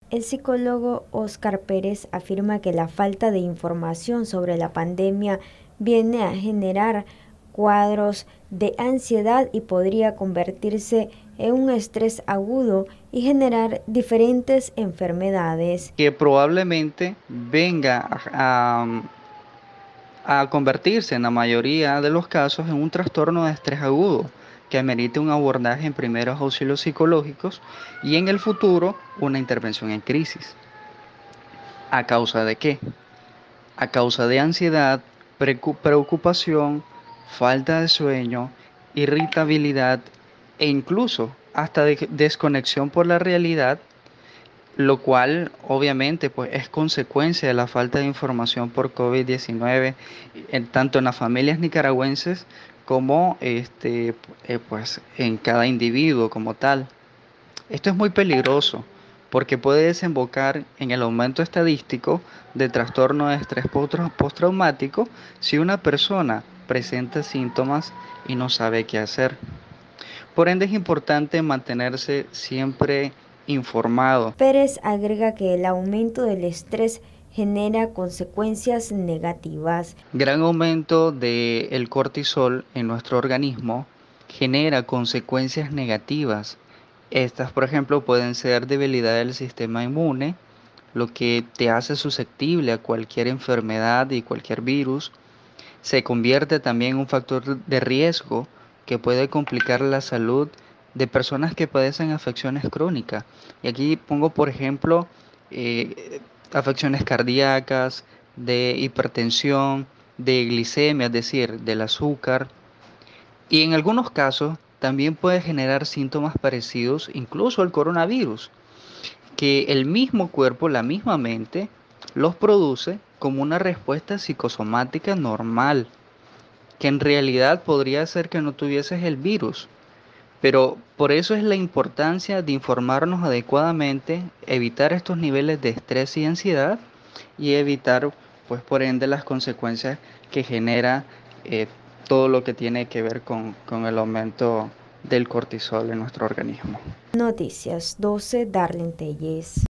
El psicólogo Óscar Pérez afirma que la falta de información sobre la pandemia viene a generar cuadros de ansiedad y podría convertirse en un estrés agudo y generar diferentes enfermedades. Que probablemente venga a convertirse en la mayoría de los casos en un trastorno de estrés agudo que amerite un abordaje en primeros auxilios psicológicos y en el futuro una intervención en crisis. ¿A causa de qué? A causa de ansiedad, preocupación, falta de sueño, irritabilidad e incluso hasta de desconexión por la realidad, lo cual obviamente pues es consecuencia de la falta de información por COVID-19 tanto en las familias nicaragüenses como pues en cada individuo como tal. Esto es muy peligroso porque puede desembocar en el aumento estadístico de trastorno de estrés postraumático si una persona presenta síntomas y no sabe qué hacer. Por ende es importante mantenerse siempre informado. Pérez agrega que el aumento del estrés genera consecuencias negativas. Gran aumento del cortisol en nuestro organismo genera consecuencias negativas. Estas, por ejemplo, pueden ser debilidad del sistema inmune, lo que te hace susceptible a cualquier enfermedad y cualquier virus. Se convierte también en un factor de riesgo que puede complicar la salud de personas que padecen afecciones crónicas. Y aquí pongo, por ejemplo, eh, afecciones cardíacas, de hipertensión, de glicemia, es decir, del azúcar. Y en algunos casos también puede generar síntomas parecidos incluso al coronavirus, que el mismo cuerpo, la misma mente, los produce como una respuesta psicosomática normal, que en realidad podría ser que no tuvieses el virus. Pero por eso es la importancia de informarnos adecuadamente, evitar estos niveles de estrés y ansiedad y evitar, pues por ende, las consecuencias que genera eh, todo lo que tiene que ver con el aumento del cortisol en nuestro organismo. Noticias 12, Darlene Telles.